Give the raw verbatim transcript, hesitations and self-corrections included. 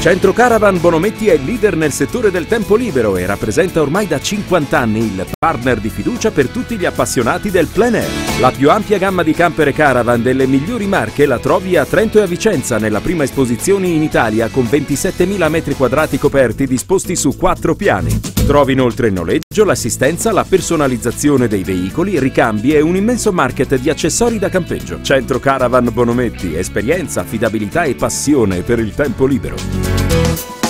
Centro Caravan Bonometti è il leader nel settore del tempo libero e rappresenta ormai da cinquanta anni il partner di fiducia per tutti gli appassionati del plein air. La più ampia gamma di camper e caravan delle migliori marche la trovi a Trento e a Vicenza nella prima esposizione in Italia con ventisettemila metri quadrati coperti disposti su quattro piani. Trovi inoltre il noleggio, l'assistenza, la personalizzazione dei veicoli, ricambi e un immenso market di accessori da campeggio. Centro Caravan Bonometti, esperienza, affidabilità e passione per il tempo libero.